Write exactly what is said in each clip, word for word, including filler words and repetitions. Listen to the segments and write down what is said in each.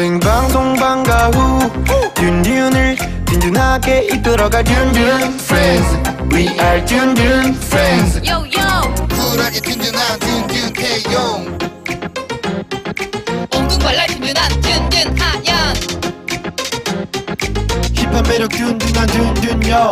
생방송 방과 후 균균을 균균하게 이끌어가 균균 Friends, we are 균균 Friends. Yo yo 쿨하게 균균한 균균 태용 엉뚱발랄 균균한 균균 하연 힙한 매력 균균한 균균요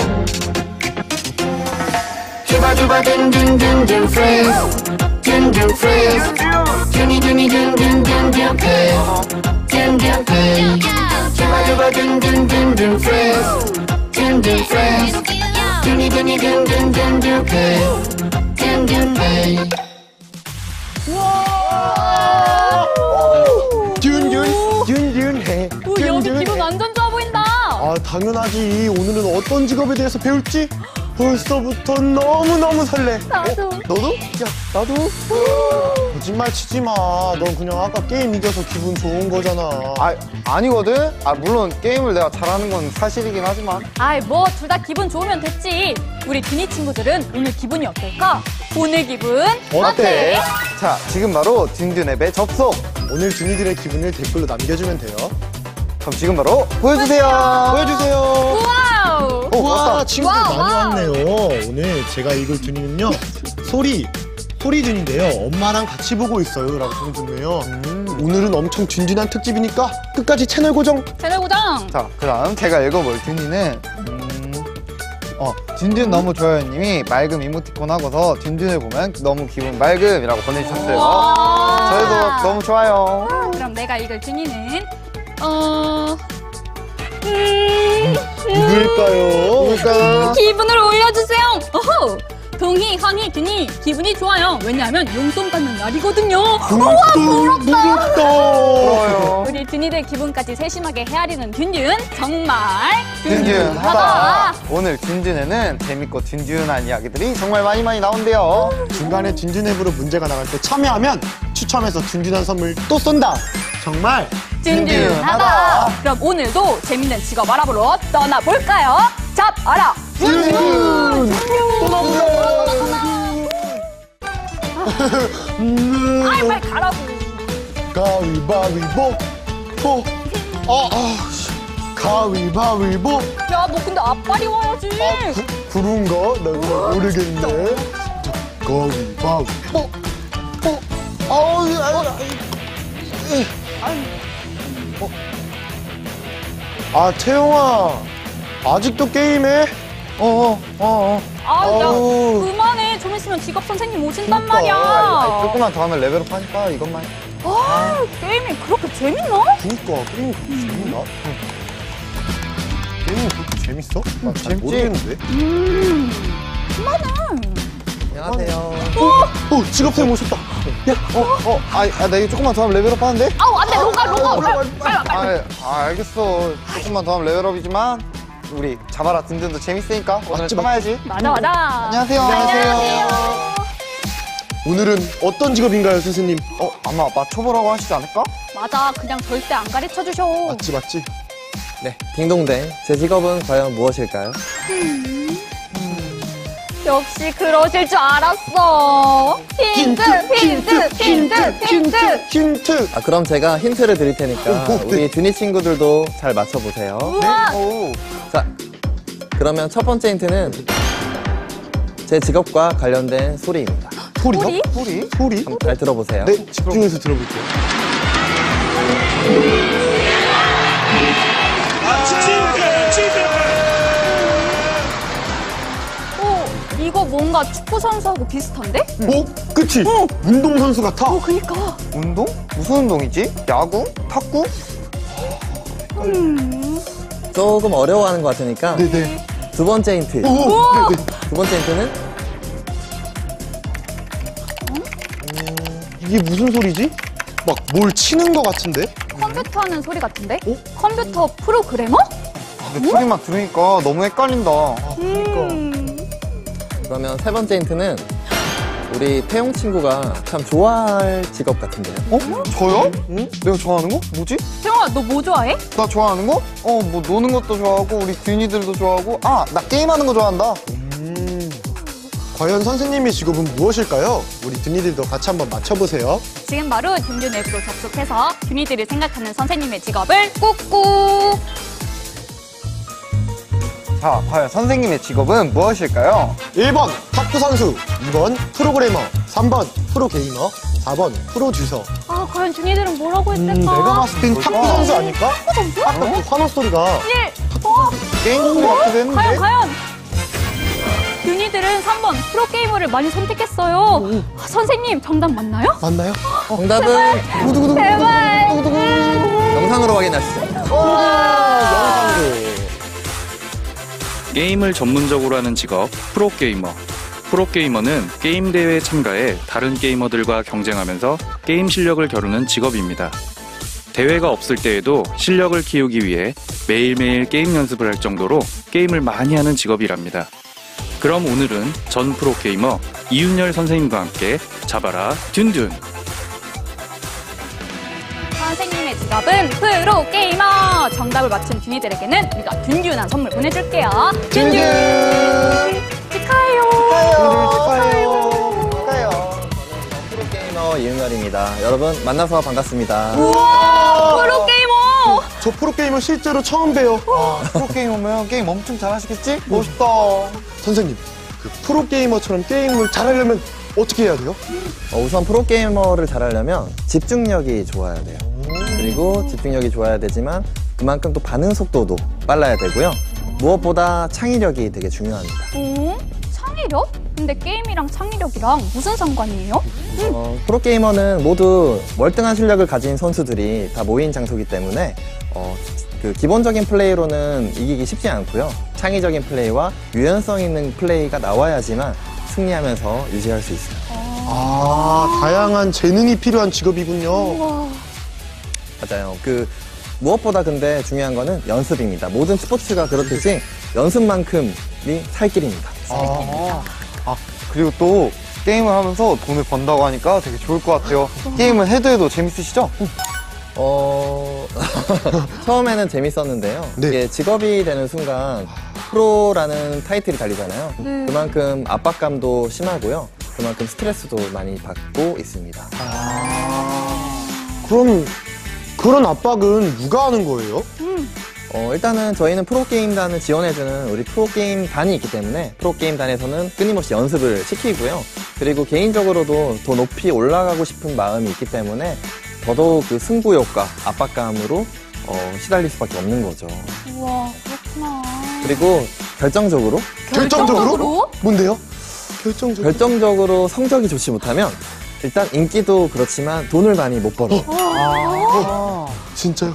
주바주바 균균균균 Friends, 균균 Friends. 균이 균이 균균균균 Friends, 균균 Friends. 주바주바 균균균균 Friends, 균균 Friends. 균이 균이 균균균균 Friends, 균균 Friends. 균균 균균해. 오, 여기 기분 완전 좋아 보인다. 아 당연하지. 오늘은 어떤 직업에 대해서 배울지 벌써부터 너무너무 설레. 나도. 어? 너도? 야 나도? 거짓말 치지 마. 넌 그냥 아까 게임 이겨서 기분 좋은 거잖아. 아, 아니거든? 아, 물론 게임을 내가 잘하는 건 사실이긴 하지만. 아이 뭐 둘 다 기분 좋으면 됐지. 우리 균이 친구들은 오늘 기분이 어떨까? 오늘 기분 어때? 자, 지금 바로 딘딘 앱에 접속! 오늘 균이들의 기분을 댓글로 남겨주면 돼요. 그럼 지금 바로 보여주세요! 보여주세요. 와우. 어, 와 왔다. 친구들 와우, 많이 와우. 왔네요. 오늘 제가 읽을 균이는요. 소리. 소리준인데요. 엄마랑 같이 보고 있어요. 라고 보내줬네요. 음. 오늘은 엄청 든든한 특집이니까 끝까지 채널 고정. 채널 고정. 자, 그 다음 제가 읽어볼 딘딘은, 음, 어, 딘딘 너무 좋아요 님이 맑음 이모티콘 하고서 딘딘을 보면 너무 기분 맑음이라고 보내주셨어요. 와. 저희도 너무 좋아요. 아, 그럼 내가 읽을 균이는 어... 음... 누굴까요? 누굴까? 기분을 올려주세요. 어허. 동희, 황희, 균이 기분이 좋아요. 왜냐하면 용돈 받는 날이거든요. 우와, 부럽다. 부러워요. 우리 균이들 기분까지 세심하게 헤아리는 균균 정말 딘딘하다. 오늘 딘딘에는 재밌고 딘딘한 이야기들이 정말 많이 많이 나온대요. 중간에 딘딘 앱으로 문제가 나갈 때 참여하면 추첨해서 든든한 선물 또 쏜다. 정말 든든하다. 그럼 오늘도 재밌는 직업 알아보러 떠나볼까요? 잡, 알아. 든든. 아이, 빨리 가라고. 가위바위보. 보. 아, 아, 씨. 가위바위보. 야, 너 근데 앞발이 와야지. 아, 구, 그런가? 나 그거 모르겠네. 자, 가위바위보. 보. 아우, 아우, 아우. 아, 태용아. 아직도 게임해? 어어, 어어. 아, 야, 아우. 그만해. 좀 있으면 직업 선생님 오신단 그러니까. 말이야. 아니, 조금만 더 하면 레벨업 하니까 이것만. 아, 게임이 그렇게 재밌나? 그니까, 게임이 그렇게 재밌나? 게임이 그렇게 재밌어? 나 잘 재밌지? 모르겠는데? 음, 그만해. 안녕하세요. 어, 어, 직업생 오셨다. 야, 어, 어, 아, 아, 나 이거 조금만 더 하면 레벨업 하는데? 아우, 안 돼. 로가, 로가. 빨리, 빨리, 빨리. 아, 아, 알겠어. 조금만 더 하면 레벨업이지만 우리 잡아라 든든도 재밌으니까 오늘 맞지, 참아야지. 맞아, 맞아. 안녕하세요. 안녕하세요. 오늘은 어떤 직업인가요, 선생님? 어, 아마 맞춰보라고 하시지 않을까? 맞아. 그냥 절대 안 가르쳐 주셔. 맞지, 맞지? 네, 딩동댕. 제 직업은 과연 무엇일까요? 역시 그러실 줄 알았어. 힌트, 힌트, 힌트, 힌트. 힌트! 아, 그럼 제가 힌트를 드릴 테니까 오, 오, 네. 우리 듀니 친구들도 잘 맞춰보세요. 우와. 오, 자, 그러면 첫 번째 힌트는 제 직업과 관련된 소리입니다. 소리요? 소리? 소리? 소리? 한번 잘 들어보세요. 네, 집중해서 들어볼게요. 어, 이거 뭔가 축구 선수하고 비슷한데? 어? 그치? 운동선수 같아? 어, 그니까. 운동? 무슨 운동이지? 야구? 탁구? 조금 어려워하는 것 같으니까 네네. 두 번째 힌트. 오! 네네. 두 번째 힌트는 이게 무슨 소리지? 막 뭘 치는 거 같은데? 컴퓨터 하는 소리 같은데? 어? 컴퓨터 프로그래머? 근데 소리만 들으니까 너무 헷갈린다. 음. 그러면 세 번째 힌트는 우리 태용 친구가 참 좋아할 직업 같은데요. 어? 저요? 응? 내가 좋아하는 거? 뭐지? 태영아, 너 뭐 좋아해? 나 좋아하는 거? 어, 뭐 노는 것도 좋아하고 우리 듀니들도 좋아하고 아, 나 게임하는 거 좋아한다. 음. 과연 선생님의 직업은 무엇일까요? 우리 든이들도 같이 한번 맞춰보세요. 지금 바로 든든 앱으로 접속해서 든이들이 생각하는 선생님의 직업을 꾹꾹. 자, 과연 선생님의 직업은 무엇일까요? 일 번 탁구 선수, 이 번 프로그래머, 삼 번 프로게이머, 사 번 프로듀서. 아, 과연 든이들은 뭐라고 했을까? 음, 내가 봤을 땐 탁구 선수 아닐까? 탁구 선수? 아까 그 환호 소리가 일. 어? 게임 소리 같기도 과연 했는데. 과연 든이들은 삼 번 프로게이머를 많이 선택했어요. 아, 선생님 정답 맞나요? 맞나요? 정답은 제발. 영상으로 확인하시죠. 영상으로. 게임을 전문적으로 하는 직업 프로게이머. 프로게이머는 게임 대회에 참가해 다른 게이머들과 경쟁하면서 게임 실력을 겨루는 직업입니다. 대회가 없을 때에도 실력을 키우기 위해 매일매일 게임 연습을 할 정도로 게임을 많이 하는 직업이랍니다. 그럼 오늘은 전 프로게이머 이윤열 선생님과 함께 잡아라 뚠뚠. 선생님의 직업은 프로게이머. 정답을 맞춘 든이들에게는 우리가 든든한 선물 보내줄게요. 든든 축하해요. 축하해요. 축하해요. 프로게이머 이윤열입니다. 여러분 만나서 반갑습니다. 우와, 프로게이머. 저 프로게이머 실제로 처음 봬요. 아, 프로게이머면 게임 엄청 잘하시겠지? 멋있다. 선생님, 그 프로게이머처럼 게임을 잘하려면 어떻게 해야 돼요? 어, 우선 프로게이머를 잘하려면 집중력이 좋아야 돼요. 그리고 집중력이 좋아야 되지만 그만큼 또 반응 속도도 빨라야 되고요. 무엇보다 창의력이 되게 중요합니다. 오? 창의력? 근데 게임이랑 창의력이랑 무슨 상관이에요? 어, 프로게이머는 모두 월등한 실력을 가진 선수들이 다 모인 장소이기 때문에 어, 그 기본적인 플레이로는 이기기 쉽지 않고요. 창의적인 플레이와 유연성 있는 플레이가 나와야지만 승리하면서 유지할 수 있어요. 아, 다양한 재능이 필요한 직업이군요. 우와. 맞아요. 그 무엇보다 근데 중요한 거는 연습입니다. 모든 스포츠가 그렇듯이 연습만큼이 살 길입니다. 아, 아, 그리고 또 게임을 하면서 돈을 번다고 하니까 되게 좋을 것 같아요. 게임을 해도 해도 재밌으시죠? 어... 처음에는 재밌었는데요. 네. 이게 직업이 되는 순간 프로라는 타이틀이 달리잖아요. 네. 그만큼 압박감도 심하고요. 그만큼 스트레스도 많이 받고 있습니다. 그럼 그런 압박은 누가 하는 거예요? 어, 일단은 저희는 프로게임단을 지원해주는 우리 프로게임단이 있기 때문에 프로게임단에서는 끊임없이 연습을 시키고요. 그리고 개인적으로도 더 높이 올라가고 싶은 마음이 있기 때문에 더더욱 그 승부욕과 압박감으로 어, 시달릴 수밖에 없는 거죠. 우와, 그렇구나. 그리고 결정적으로 결정적으로? 결정적으로? 뭔데요? 결정적으로. 결정적으로 성적이 좋지 못하면 일단 인기도 그렇지만 돈을 많이 못 벌어요. 아, 진짜요?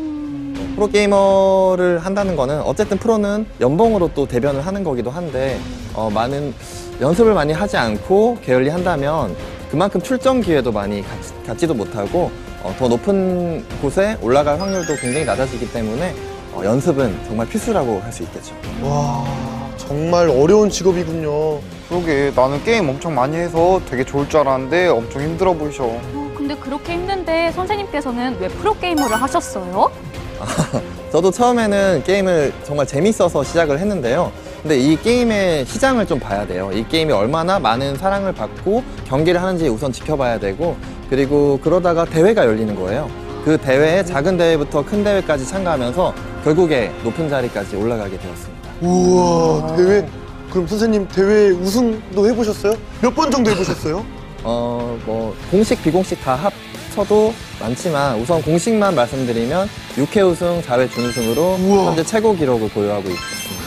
프로게이머를 한다는 거는 어쨌든 프로는 연봉으로 또 대변을 하는 거기도 한데 어, 많은 연습을 많이 하지 않고 게을리 한다면 그만큼 출전 기회도 많이 갖지, 갖지도 못하고 어, 더 높은 곳에 올라갈 확률도 굉장히 낮아지기 때문에 어, 연습은 정말 필수라고 할 수 있겠죠. 와, 정말 어려운 직업이군요. 그러게, 나는 게임 엄청 많이 해서 되게 좋을 줄 알았는데 엄청 힘들어 보이셔. 어, 근데 그렇게 힘든데 선생님께서는 왜 프로게이머를 하셨어요? 저도 처음에는 게임을 정말 재밌어서 시작을 했는데요. 근데 이 게임의 시장을 좀 봐야 돼요. 이 게임이 얼마나 많은 사랑을 받고 경기를 하는지 우선 지켜봐야 되고, 그리고 그러다가 대회가 열리는 거예요. 그 대회에 작은 대회부터 큰 대회까지 참가하면서 결국에 높은 자리까지 올라가게 되었습니다. 우와, 대회. 그럼 선생님 대회 우승도 해보셨어요? 몇 번 정도 해보셨어요? 어, 뭐 공식, 비공식 다 합쳐도 많지만 우선 공식만 말씀드리면 육 회 우승, 사 회 준우승으로 우와. 현재 최고 기록을 보유하고 있습니다.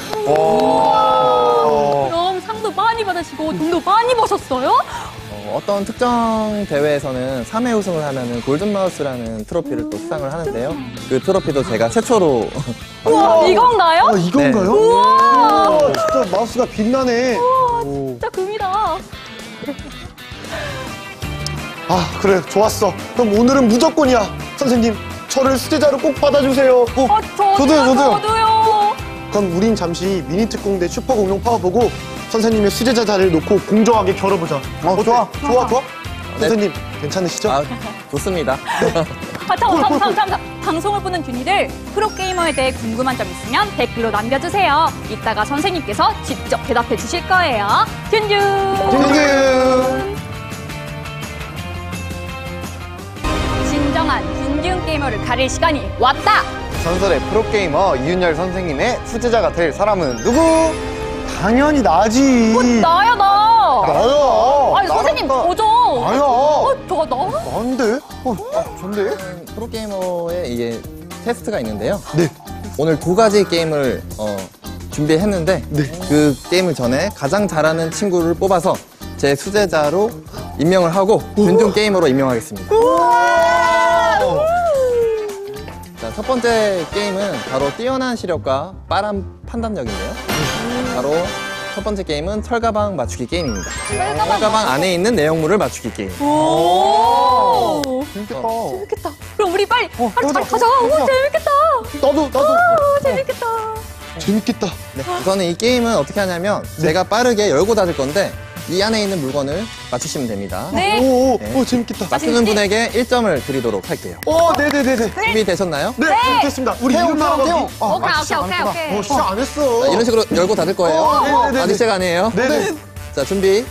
그럼 상도 많이 받으시고 돈도 많이 버셨어요? 어, 어떤 특정 대회에서는 삼 회 우승을 하면은 골든마우스라는 트로피를 또 수상을 하는데요. 그 트로피도 제가 최초로 우와, 이건가요? 아, 이건가요? 네. 우와, 진짜 마우스가 빛나네. 오. 진짜 금이다. 아, 그래, 좋았어. 그럼 오늘은 무조건이야. 선생님, 저를 수제자로 꼭 받아주세요. 어, 아, 저도요, 저도요, 저도요. 저도요. 그럼 우린 잠시 미니특공대 슈퍼공룡 파워 보고 선생님의 수제자 자리를 놓고 공정하게 겨뤄보자. 어, 좋아. 좋아, 좋아? 네. 선생님, 괜찮으시죠? 아, 좋습니다. 아, 참, 참, 참, 참, 참. 방송을 보는 균이들 프로게이머에 대해 궁금한 점 있으면 댓글로 남겨주세요. 이따가 선생님께서 직접 대답해 주실 거예요. 균균. 균균. 진정한 균균 게이머를 가릴 시간이 왔다. 전설의 프로게이머 이윤열 선생님의 수제자가 될 사람은 누구? 당연히 나지. 나야 나. 나야. 아니 선생님 나부터. 도전. 나야. 어, 저거 나? 난데? 어, 좋은데? 프로게이머의 이게 테스트가 있는데요. 네. 오늘 두 가지 게임을 어, 준비했는데 네. 그 게임을 전에 가장 잘하는 친구를 뽑아서 제 수제자로 임명을 하고 균중 게이머로 임명하겠습니다. 자, 첫 번째 게임은 바로 뛰어난 시력과 빠른 판단력인데요. 바로 첫 번째 게임은 철가방 맞추기 게임입니다. 철가방, 철가방 안에 있는 내용물을 맞추기 게임. 오. 재밌겠다. 재밌겠다. 그럼 우리 빨리 어, 빨리 가자, 가자. 가자. 오, 재밌겠다. 나도, 나도. 오, 재밌겠다. 재밌겠다. 네, 우선은 이 게임은 어떻게 하냐면 제가 빠르게 열고 닫을 건데 이 안에 있는 물건을 맞추시면 됩니다. 네. 오, 오, 네. 오, 재밌겠다. 맞추는 분에게 일 점을 드리도록 할게요. 오, 네네네네. 준비되셨나요? 네, 됐습니다. 우리 태용, 이름만 태용, 하고. 태용. 아, 오케이, 아, 오케이, 시작 오케이, 안 오케이. 했구나. 어, 시작 안 했어. 자, 이런 식으로 열고 닫을 거예요. 어, 네네네네. 아직 시작 아니에요. 네네. 자, 준비.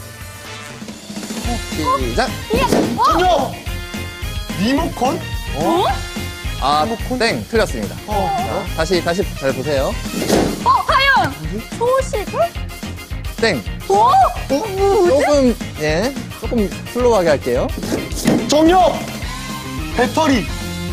시작. 전혀! 리모컨? 어? 아, 땡. 틀렸습니다. 어. 자, 다시, 다시 잘 보세요. 어, 하연. 소식을? 땡. 오. 조금, 예. 조금 슬로우하게 할게요. 정엽! 배터리!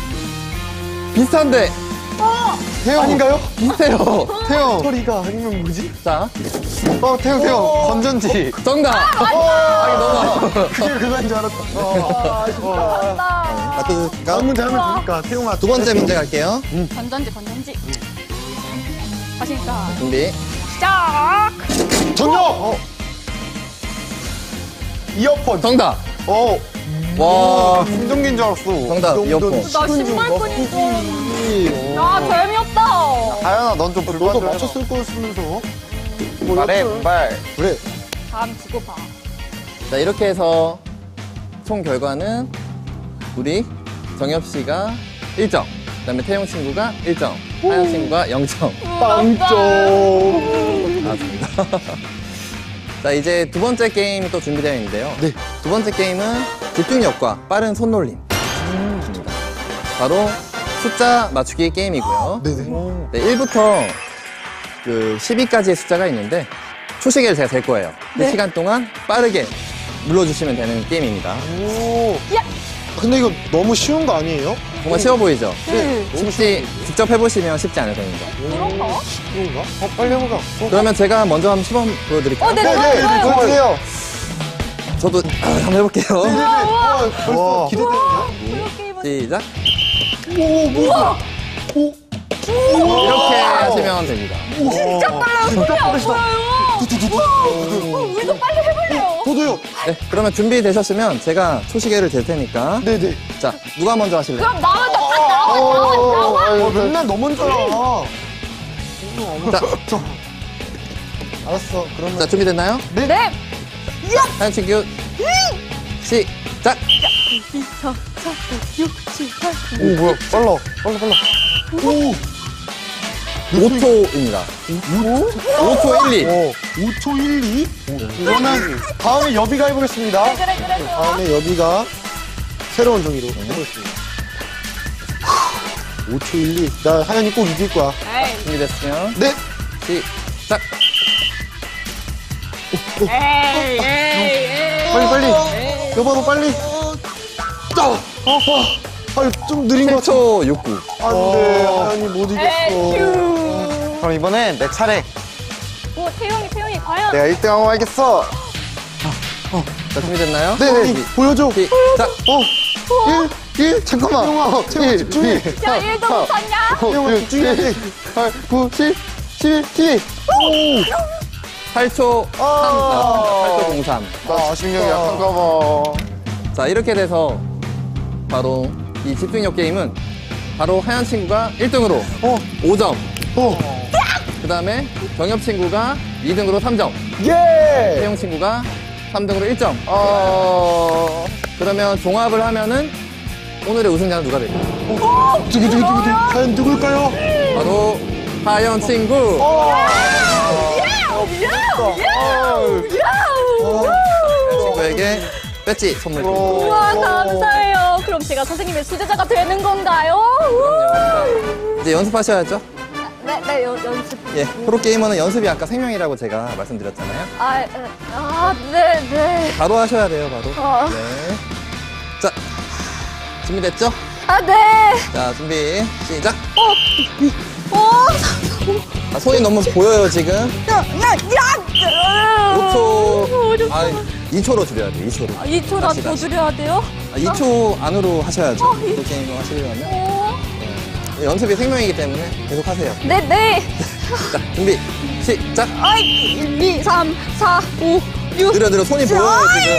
비슷한데, 태용. 아닌가요? 비슷해요. 태용. 배터리가 아니면 뭐지? 자, 어, 태용, 태용. 건전지. 정답. 아, 너무. 그게 그건 줄 알았다. 어. 잘한다. 맞춰주실까? 다음 문제 하면 되니까, 태용아. 두 번째 문제 갈게요. 건전지, 건전지. 자신있다. 준비. 시작. 정엽! 어. 이어폰. 정답. 어, 와, 충전기인 줄 알았어. 정답. 이어폰. 나 신발끈인 줄 알았는데. 야, 재미없다. 하연아, 넌 좀 너도 불만져. 맞췄을 거였으면서. 말해, 말. 그래. 다음 두고 봐. 자, 이렇게 해서 총 결과는 우리 정엽 씨가 일 점, 그 다음에 태용 친구가 일 점, 하연 친구가 영 점. 빵점. 나왔습니다. 자, 이제 두 번째 게임이 또 준비되어 있는데요. 네. 두 번째 게임은 집중력과 빠른 손놀림입니다. 바로 숫자 맞추기 게임이고요. 네네. 네, 일부터 그 십이까지의 숫자가 있는데 초시계를 제가 잴 거예요. 그 네. 시간 동안 빠르게 눌러주시면 되는 게임입니다. 오. 근데 이거 너무 쉬운 거 아니에요? 정말 쉬워 보이죠? 네. 쉽지, 직접 해보시면 쉽지 않을 겁니다. 그런가? 쉬운가? 어, 빨리 해보자. 어. 그러면 제가 먼저 한번 시범 보여드릴까요? 어, 네, 네, 네, 좋아요, 좋아요. 보여주세요. 저도 아, 한번 해볼게요. 우와, 우와. 어, 벌써 와. 기대되는데? 게임은 시작. 오, 뭐야? 오, 이렇게 하시면 됩니다. 진짜 빨라요. 진짜 손이 안 빠르시다. 보여요. 어, 우리도 빨리 해볼래요. 저도요. 네, 그러면 준비되셨으면 제가 초시계를 잴 테니까. 네네. 자, 누가 먼저 하실래요? 그럼 나와, 나, 빨리 나와, 나와, 나와. 어, 맨날 너 먼저 와. 자, 알았어. 그러면. 자, 준비됐나요? 네. 하연 친구, 시작! 이, 사, 사, 육, 칠, 팔. 오, 뭐야. 빨라. 빨라, 빨라. 오, 오 초입니다. 오 초 일, 이. 오, 오 초 일, 이. 그러면 다음에 여비가 해보겠습니다. 그래, 그래, 그래. 다음에 여비가 새로운 종이로 해보겠습니다. 오 초 일, 이. 나 하연이 꼭 이길 거야. 에이, 준비됐으면 네. 시작! 에이, 에이, 에이. 빨리, 빨리. 여봐도 빨리. 짜! 아, 아, 아, 좀 느린 것 칠 같아. 초 육구. 안 돼. 하연이 못 에이, 이겼어. 휴. 그럼 이번엔 내 차례. 오, 태용이, 태용이, 과연. 내가 일 등 하고 말겠어. 자, 준비됐나요? 네네. 보여줘. 시작! 어. 일, 일. 잠깐만. 태용아, 태용아 집중해. 야, 일도 못하냐? 태용아 집중해야 돼. 팔, 구, 십, 십일, 십이. 팔 초 삼, 아, 팔 초 공삼. 나 아쉽력이 약한가 봐. 자, 이렇게 돼서 바로 이 집중력 게임은 바로 하연 친구가 일 등으로 어. 오 점. 어. 그 다음에 정엽 친구가 이 등으로 삼 점. 예. 태용 친구가 삼 등으로 일 점. 어, 그러면 종합을 하면은 오늘의 우승자는 누가 될까요? 두구두구두구두. 과연 누굴까요? 바로 하연 친구. 친구에게 배지 선물 드립니다. 우와, 감사해요. 그럼 제가 선생님의 수제자가 되는 건가요? 이제 연습하셔야죠. 네, 네, 연, 연습. 예, 프로게이머는 연습이 아까 생명이라고 제가 말씀드렸잖아요. 아, 에, 아, 네, 네. 바로 하셔야 돼요, 바로. 어. 네. 자, 준비됐죠? 아, 네. 자, 준비, 시작. 어, 아, 손이 너무 보여요, 지금. 야, 야, 야! 오 초. 어렵다. 아, 이 초로 줄여야 돼요, 이 초로. 아, 이 초나 다시, 더 다시. 줄여야 돼요? 아, 이 초 안으로 하셔야죠. 어, 이- 프로게이머 하시려면. 어. 연습이 생명이기 때문에 계속 하세요. 네, 네. 자, 준비, 시작. 아이, 일, 이, 삼, 사, 오, 육. 느려, 느려, 손이 보여요, 지금.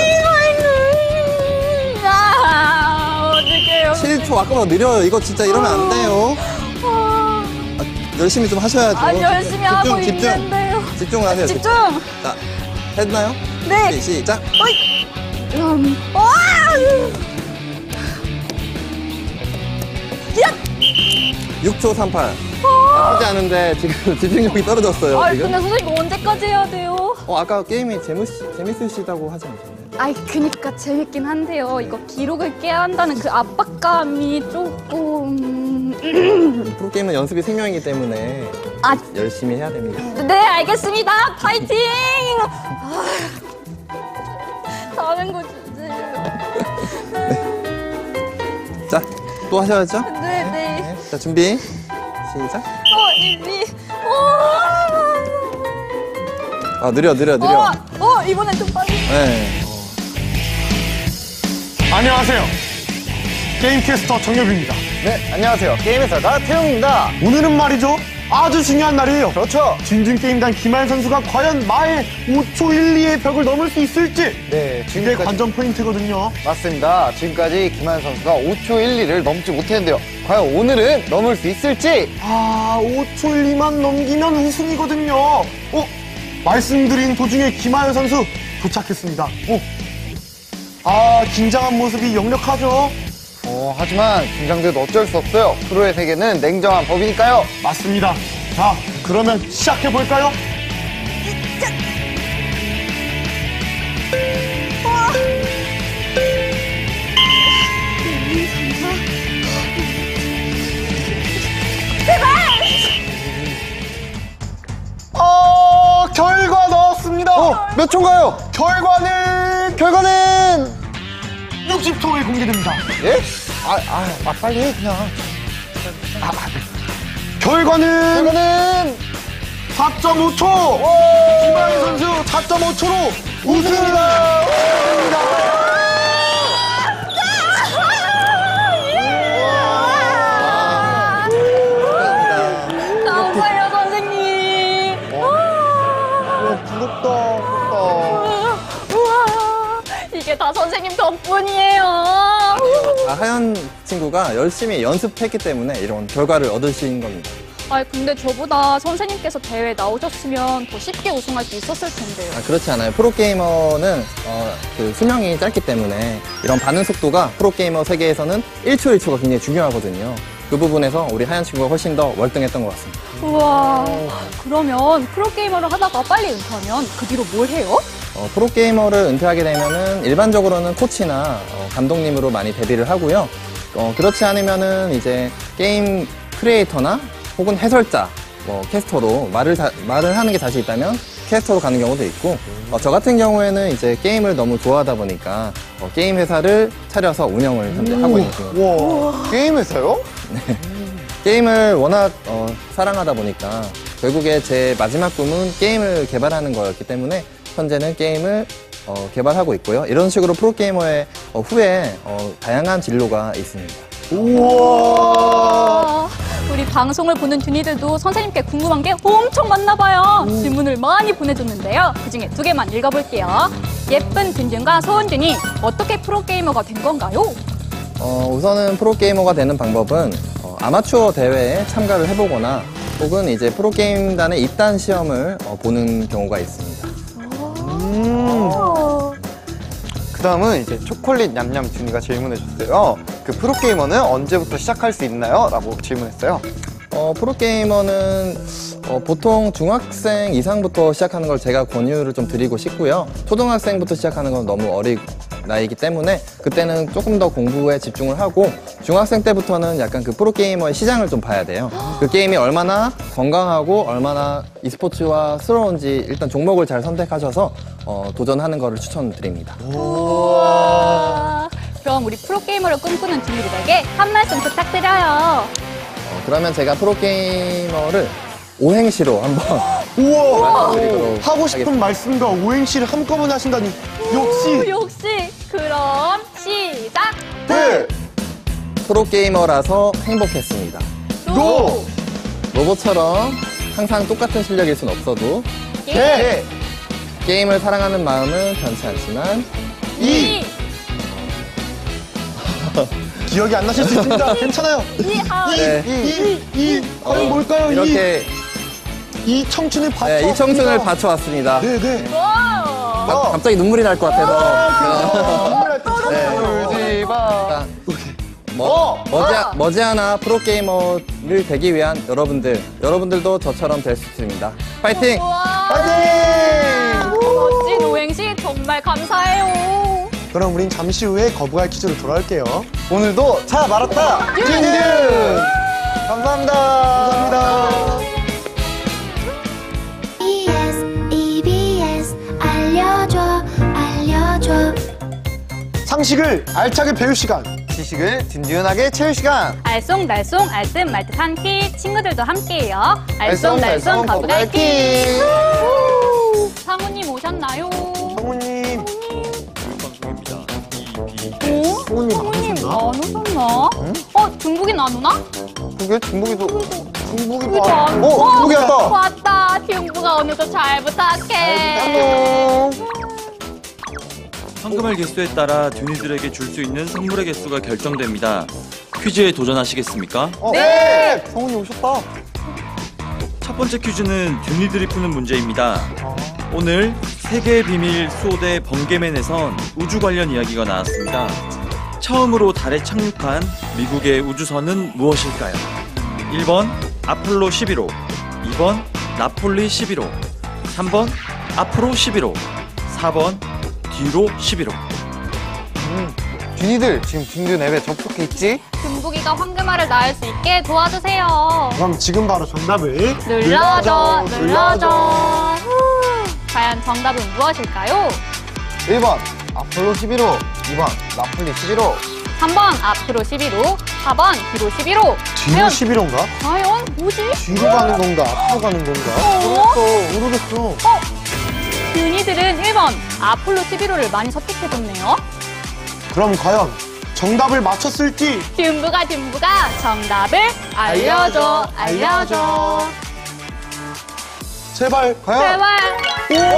아, 어떡해요. 칠 초, 아까보다 느려요. 이거 진짜 이러면 안 돼요. 아, 아, 열심히 좀 하셔야죠. 아, 열심히 하고 집중, 집중. 있는데요. 집중을 하세요. 집중. 자, 했나요? 네. 준비, 시작. 어이. 음. 와! 야! 육 초 삼십팔. 나쁘지 않은데 지금 집중력이 떨어졌어요. 아, 지금. 근데 선생님 언제까지 해야 돼요? 어, 아까 게임이 재밌, 재밌으시다고 하지 않으셨나요? 아이, 그니까 재밌긴 한데요. 이거 기록을 깨야 한다는 그 압박감이 조금... 프로게임은 연습이 생명이기 때문에 아, 열심히 해야 됩니다. 네, 알겠습니다. 파이팅! 아, 다른 거 주세요. 자, 또 하셔야죠. 네, 네. 네. 자, 준비. 시작. 어, 이미... 오! 아, 느려, 느려, 느려. 어, 어, 이번엔 좀 빨리. 네. 안녕하세요. 게임캐스터 정엽입니다. 네, 안녕하세요. 게임 해설가 태용입니다. 오늘은 말이죠. 아주 중요한 날이에요. 그렇죠. 진진게임단 김하연 선수가 과연 마의 오 초 일이의 벽을 넘을 수 있을지. 네, 이게 지금까지 관전 포인트거든요. 맞습니다. 지금까지 김하연 선수가 오 초 일이를 넘지 못했는데요. 과연 오늘은 넘을 수 있을지? 아, 오 초 일이만 넘기면 우승이거든요. 어? 말씀드린 도중에 김하연 선수 도착했습니다. 오. 아, 긴장한 모습이 역력하죠? 어, 하지만 긴장돼도 어쩔 수 없어요. 프로의 세계는 냉정한 법이니까요. 맞습니다. 자, 그러면 시작해볼까요? 어, 결과 나왔습니다. 어, 몇 초인가요? 결과는 결과는 육십 초에 공개됩니다. 예? 아, 아, 아 빨리 해 그냥. 결과는 결과는 사 점 오 초. 김하연 선수 사 점 오 초로 우승입니다. 감사해요, 선생님. 어, 부럽다, 부럽다. 우와, 이게 다 선생님 덕분이에요. 아, 하연 친구가 열심히 연습했기 때문에 이런 결과를 얻으신 겁니다. 아, 근데 저보다 선생님께서 대회 나오셨으면 더 쉽게 우승할 수 있었을 텐데요. 아, 그렇지 않아요. 프로게이머는 어, 그 수명이 짧기 때문에 이런 반응 속도가 프로게이머 세계에서는 일 초 일 초가 굉장히 중요하거든요. 그 부분에서 우리 하연 친구가 훨씬 더 월등했던 것 같습니다. 우와, 그러면 프로게이머를 하다가 빨리 은퇴하면 그 뒤로 뭘 해요? 어, 프로게이머를 은퇴하게 되면은 일반적으로는 코치나 어, 감독님으로 많이 데뷔를 하고요. 어, 그렇지 않으면은 이제 게임 크리에이터나 혹은 해설자, 뭐 캐스터로 말을 다- 말을 하는 게 자신 있다면 캐스터로 가는 경우도 있고, 어, 저 같은 경우에는 이제 게임을 너무 좋아하다 보니까 어, 게임 회사를 차려서 운영을 현재 하고 있는 중입니다. 와, 게임 회사요? 게임을 워낙 어, 사랑하다 보니까 결국에 제 마지막 꿈은 게임을 개발하는 거였기 때문에 현재는 게임을 어, 개발하고 있고요. 이런 식으로 프로게이머의 어, 후에 어, 다양한 진로가 있습니다. 우와. 우리 방송을 보는 듀니들도 선생님께 궁금한 게 엄청 많나 봐요. 질문을 많이 보내줬는데요. 그중에 두 개만 읽어볼게요. 예쁜 균균과 소은 균이 어떻게 프로게이머가 된 건가요? 어, 우선은 프로게이머가 되는 방법은 어, 아마추어 대회에 참가를 해보거나 혹은 이제 프로게임단의 입단 시험을 어, 보는 경우가 있습니다. 오. 그 다음은 이제 초콜릿 냠냠 준이가 질문해줬어요. 그 프로게이머는 언제부터 시작할 수 있나요? 라고 질문했어요. 어, 프로게이머는 어, 보통 중학생 이상부터 시작하는 걸 제가 권유를 좀 드리고 싶고요. 초등학생부터 시작하는 건 너무 어린 나이기 때문에 그때는 조금 더 공부에 집중을 하고 중학생 때부터는 약간 그 프로게이머의 시장을 좀 봐야 돼요. 그 게임이 얼마나 건강하고 얼마나 e스포츠와 스러운지 일단 종목을 잘 선택하셔서 어, 도전하는 거를 추천드립니다. 우와. 그럼 우리 프로게이머를 꿈꾸는 주민들에게 한 말씀 부탁드려요. 어, 그러면 제가 프로게이머를 오행시로 한번 우와! 말씀드리도록 하고 싶은 하겠습니다. 말씀과 오행시를 한꺼번에 하신다니 역시 역시. 그럼 시작. 네! 프로게이머라서 행복했습니다. 노! 로봇처럼 항상 똑같은 실력일 순 없어도 네! 게임을 사랑하는 마음은 변치 않지만 이! 기억이 안 나실 수 있습니다. 괜찮아요. 이하. 네. 이! 이! 과연 어, 뭘까요? 이렇게 이! 이 청춘을 바쳐 네, 이 청춘을 바쳐왔습니다. 네네. 와. 가- 갑자기 눈물이 날 것 같아서 울지 마. 뭐, 머지, 머지않아 프로게이머를 되기 위한 여러분들 여러분들도 저처럼 될 수 있습니다. 파이팅! 우와. 파이팅! 멋진 오행시 정말 감사해요. 그럼 우린 잠시 후에 거부할 퀴즈로 돌아올게요. 오늘도 차 말았다. 균균. 감사합니다. 감사합니다. 이비에스 이비에스 알려줘 알려줘 상식을 알차게 배울 시간. 지식을 든든하게 채울 시간. 알쏭달쏭 알뜻말뜻 한 끼 친구들도 함께해요. 알쏭달쏭 알쏭달쏭 거부갈기. 거부갈기. 상우님 오셨나요? 성우님. 어? 성우님 안 상우님 오셨나? 안 오셨나? 어? 중국인 안 오나? 그게 중국이도. 중국이 그죠? 봐. 어, 중국이 왔다. 왔다. 중국아 오늘도 잘 부탁해. 안녕. 황금알 개수에 따라 듀니들에게 줄 수 있는 선물의 개수가 결정됩니다. 퀴즈에 도전하시겠습니까? 어, 네. 성훈이 오셨다. 첫 번째 퀴즈는 듀니들이 푸는 문제입니다. 오늘 세계의 비밀 수호대 번개맨에선 우주 관련 이야기가 나왔습니다. 처음으로 달에 착륙한 미국의 우주선은 무엇일까요? 일 번 아폴로 십일 호, 이 번 나폴리 십일 호, 삼 번 앞으로 십일 호, 사 번 뒤로 십일 호. 음, 균이들 지금 든든 앱에 접속해 있지? 중국이가 황금알을 낳을 수 있게 도와주세요. 그럼 지금 바로 정답을 눌러줘, 눌러줘. 후. 과연 정답은 무엇일까요? 일 번 아폴로 십일 호, 이 번 나폴리 십일 호. 삼 번 앞으로 십일 호, 사 번 뒤로 십일 호. 뒤로 과연, 십일 호인가? 과연 뭐지? 뒤로 가는 건가? 앞으로 가는 건가? 어? 모르겠어. 모르겠어. 균이들은 일 번 아폴로 십일 호를 많이 선택해줬네요. 그럼 과연 정답을 맞췄을지? 듬부가 듬부가 정답을 알려줘, 알려줘. 제발. 과연? 제발.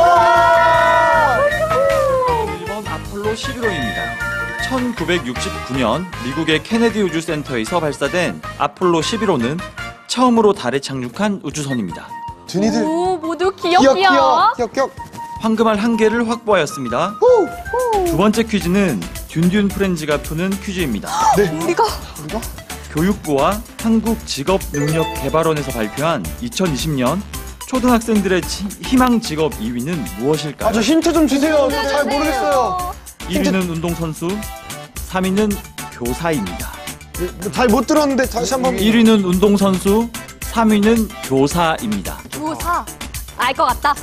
일 번 아폴로 십일 호입니다. 천구백육십구 년 미국의 케네디 우주센터에서 발사된 아폴로 십일 호는 처음으로 달에 착륙한 우주선입니다. 준이들. 오, 모두 기억, 기억, 기억, 기억. 기억, 기억. 황금알 한 개를 확보하였습니다. 두 번째 퀴즈는 균균 프렌즈가 푸는 퀴즈입니다. 우리가 교육부와 한국직업능력개발원에서 발표한 이천이십 년 초등학생들의 지- 희망 직업 이 위는 무엇일까요? 아, 저 힌트 좀 주세요. 저 잘 모르겠어요. 일 위는 운동선수, 삼 위는 교사입니다. 잘 못 들었는데 다시 한번. 일 위는 운동선수, 삼 위는 교사입니다. 교사. 알 것 같다.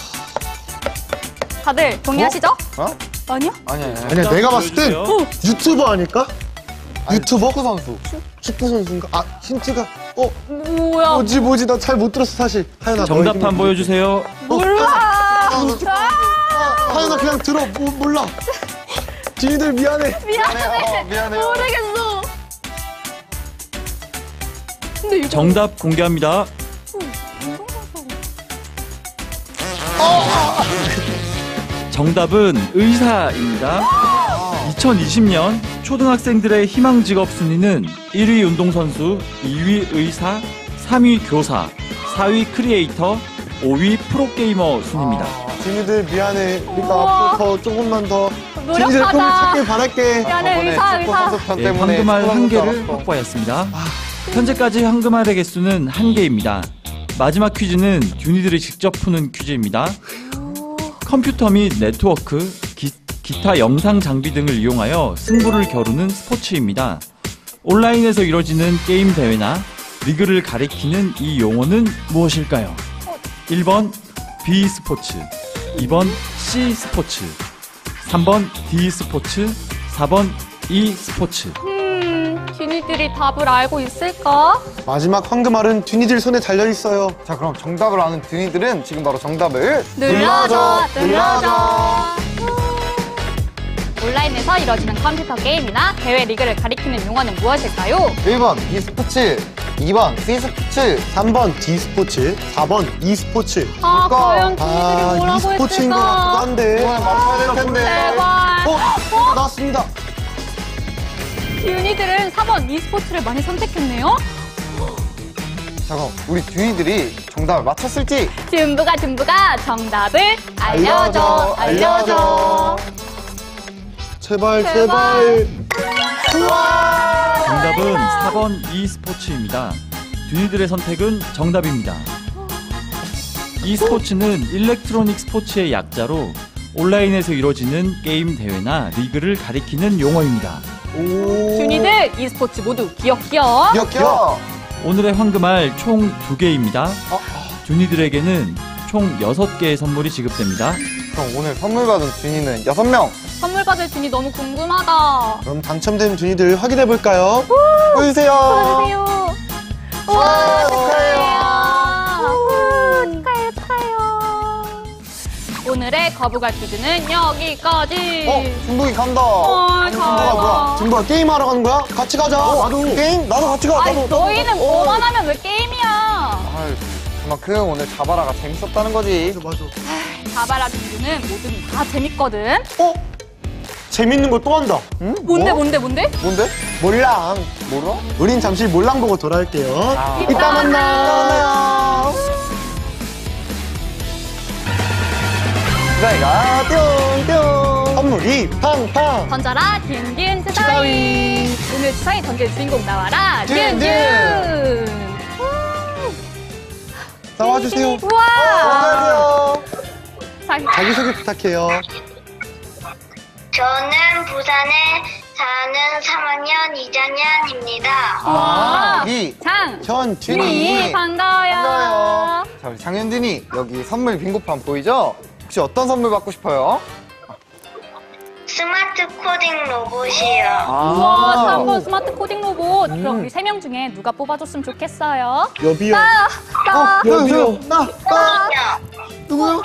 다들 동의하시죠? 어? 아니요? 아니야, 아니야. 아니야, 내가 봤을 땐 보여주세요. 유튜버 아닐까? 유튜버? 축구 선수. 축구 선수인가? 아, 힌트가. 어, 뭐야? 뭐지, 뭐지? 나 잘 못 들었어, 사실. 하연아, 너의 정답 힘을 한 보여주세요. 몰라. 하연아, 그냥 들어. 뭐, 몰라. 준이들 미안해. 미안해. 어, 미안해요. 모르겠어. 근데 이거 정답 공개합니다. 정답은 의사입니다. 이천이십 년 초등학생들의 희망 직업 순위는 일 위 운동선수, 이 위 의사, 삼 위 교사, 사 위 크리에이터, 오 위 프로게이머 순입니다. 준이들 미안해. 그러니까 우와. 앞으로 더 조금만 더 노력하자. 준이들 평생 찾길 바랄게. 미안해, 저번에 의사, 축구 의사. 선수편 예, 때문에 황금알 축구 한 선수 개를 알았어. 확보하였습니다. 현재까지 황금알의 개수는 한 개입니다. 마지막 퀴즈는 듀니들이 직접 푸는 퀴즈입니다. 컴퓨터 및 네트워크, 기, 기타 영상 장비 등을 이용하여 승부를 겨루는 스포츠입니다. 온라인에서 이뤄지는 게임 대회나 리그를 가리키는 이 용어는 무엇일까요? 일 번 B 스포츠, 이 번 C 스포츠, 삼 번 D 스포츠, 사 번 E 스포츠. 음, 쥐니들이 답을 알고 있을까? 마지막 황금알은 준이들 손에 달려 있어요. 자, 그럼 정답을 아는 듀니들은 지금 바로 정답을 눌러줘, 눌러줘, 눌러줘. 온라인에서 이뤄지는 컴퓨터 게임이나 대회 리그를 가리키는 용어는 무엇일까요? 일 번 B 스포츠, 이 번 C 스포츠, 삼 번 D 스포츠, 사 번 E 스포츠. 아, 그러니까. 과연 쥐니들이 아, 뭐라고 E 스포츠인 것 같기도 했을까? 한데. 이번에 맞춰야 될 텐데. 제발. 어, 어, 나왔습니다. 쥐니들은 사 번 e스포츠를 많이 선택했네요. 자, 그럼 우리 듀니들이 정답을 맞췄을지 줌부가 줌부가 정답을 알려줘, 알려줘. 제발, 제발. 제발. 정답은 사 번 E 스포츠입니다. 듀니들의 선택은 정답입니다. E 스포츠는 일렉트로닉 스포츠의 약자로 온라인에서 이뤄지는 게임 대회나 리그를 가리키는 용어입니다. 쥐니들 e스포츠 모두 기억 기억. 기억, 기억. 오늘의 황금알 총 두 개입니다. 듀니들에게는 총 여섯 개의 선물이 지급됩니다. 그럼 오늘 선물 받은 듀니는 여섯 명 선물 받을 쥐니 너무 궁금하다. 그럼 당첨된 준이들 확인해 볼까요? 보여주세요. 보여주세요. 우와, 축하해요. 축하해요. 축하해요, 축하해요. 오늘의 거부갈 퀴즈는 여기까지. 어, 중독이 간다. 어, 준보가 뭐야? 준보가 게임하러 가는 거야? 같이 가자. 나도. 게임? 나도 같이 가. 아이, 나도, 나도. 너희는 뭐만 하면 왜 게임이야? 아유, 그만큼 오늘 자바라가 재밌었다는 거지. 맞아, 맞아. 자바라 퀴즈는 뭐든 다 재밌거든. 어? 재밌는 거 또 한다. 응? 뭔데, 뭐? 뭔데, 뭔데? 뭔데? 몰랑. 뭐라? 우린 잠시 몰랑 보고 돌아올게요. 아. 이따 만나. 주사위가 뿅뿅. 선물이 팡팡. 던져라, 딘딘 주사위. 주사위. 오늘 주사위 던질 주인공 나와라, 딘딘. 딘딘. 나와주세요. 우와. 안녕하세요. 자, 자기소개 부탁해요. 저는 부산에 사는 삼 학년 이장현입니다. 와. 이 장, 현, 준이, 준이. 반가워요. 반가워요. 자, 우리 장현준이 여기 선물 빙고판 보이죠? 혹시 어떤 선물 받고 싶어요? 스마트 코딩 로봇이요. 우와, 아. 삼 번 스마트 코딩 로봇. 그럼 우리 세 명 중에 누가 뽑아줬으면 좋겠어요? 여비요. 나, 나, 여비요. 나, 나. 요 누구요?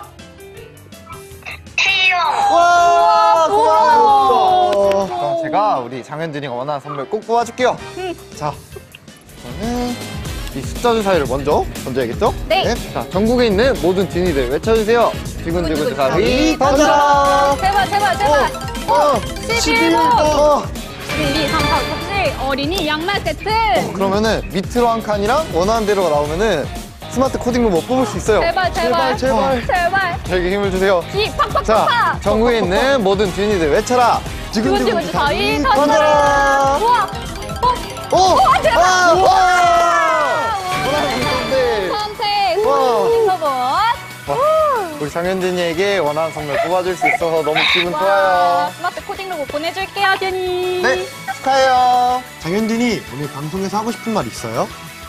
태용. 와, 고마워. 그럼 제가 우리 장현준이가 원하는 선물 꼭 뽑아줄게요. 응. 자, 저는 이 숫자 주사위를 먼저 던져야겠죠? 네. 자, 전국에 있는 모든 듀니들 외쳐주세요. 두근두근 두근두근 주사위 주사위 던져라. 제발, 제발, 제발. 어, 십일 번. 어. 일, 이, 삼, 사, 오, 육, 칠. 어린이 양말 세트. 그러면은 밑으로 한 칸이랑 원하는 대로가 나오면은 스마트 코딩 로봇 뽑을 수 있어요. 제발, 제발. 제발, 제발. 저에게 힘을 주세요. 기, 팍팍팍팍. 자, 전국에 있는 모든 듀니들 외쳐라. 두근두근 주사위 던져라. 던져라. 우와. 어, 오! 제발. 와! 우와. 와! 원하는 선물. 선택. 와. 코딩 로봇. 우리 장현준이에게 원하는 선물 뽑아줄 수 있어서 너무 기분 와, 좋아요. 스마트 코딩 로봇 보내줄게요, 듀니. 네, 축하해요. 장현준이 오늘 방송에서 하고 싶은 말 있어요?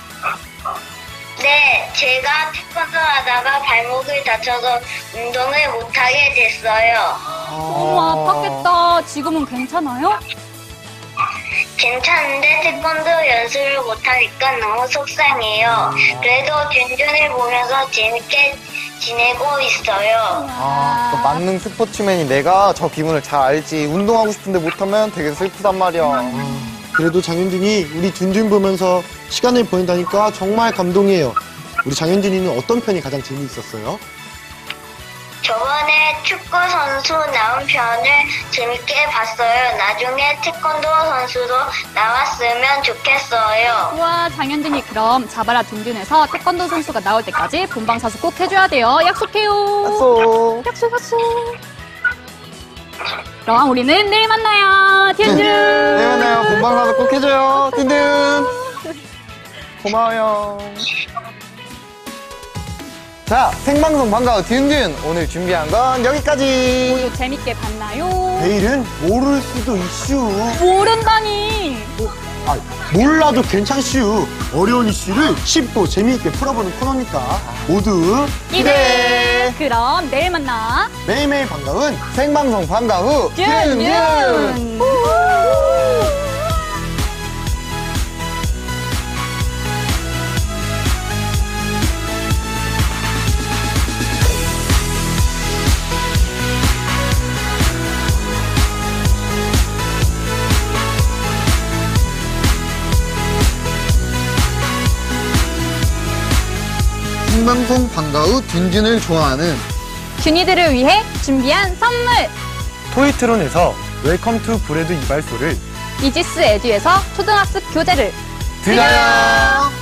네, 제가 태권도 하다가 발목을 다쳐서 운동을 못하게 됐어요. 너무 아팠겠다. 지금은 괜찮아요? 괜찮은데 태권도 연습을 못하니까 너무 속상해요. 그래도 균준을 보면서 재밌게 지내고 있어요. 아, 또 만능 스포츠맨이 내가 저 기분을 잘 알지. 운동하고 싶은데 못하면 되게 슬프단 말이야. 그래도 장현준이 우리 둔둔 보면서 시간을 보낸다니까 정말 감동이에요. 우리 장현준이는 어떤 편이 가장 재미있었어요? 저번에 축구 선수 나온 편을 재밌게 봤어요. 나중에 태권도 선수로 나왔으면 좋겠어요. 우와, 장현준이 그럼 자바라 든든에서 태권도 선수가 나올 때까지 본방사수 꼭 해줘야 돼요. 약속해요. 약속. 약속, 약속. 그럼 우리는 내일 만나요. 든든. 내일 만나요. 본방사수 꼭 해줘요. 든든. 고마워요. 자, 생방송 반가워 든든. 오늘 준비한 건 여기까지. 모두 재밌게 봤나요? 내일은 모를 수도 이슈. 모른다니. 아, 몰라도 괜찮슈. 어려운 이슈를 쉽고 재미있게 풀어보는 코너니까 모두 기대. 그럼 내일 만나. 매일매일 반가운 생방송 반가워 든든. 든든. 생방송 반가워 든든을 좋아하는 균이들을 위해 준비한 선물. 토이트론에서 웰컴 투 브레드 이발소를 이지스 에듀에서 초등학습 교재를 드려요.